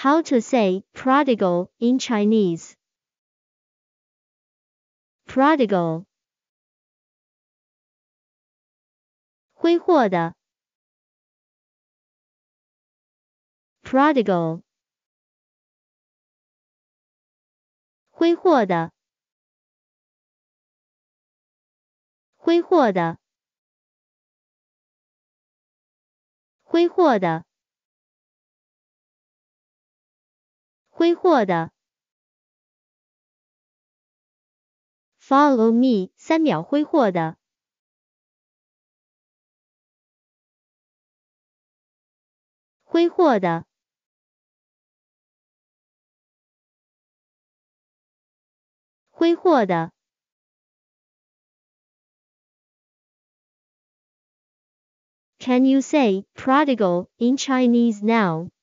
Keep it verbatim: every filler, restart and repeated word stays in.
How to say prodigal in Chinese. Prodigal. 挥霍的 Prodigal. 挥霍的挥霍的挥霍的挥霍的 Follow me 三秒挥霍的挥霍的挥霍的 Can you say prodigal in Chinese now?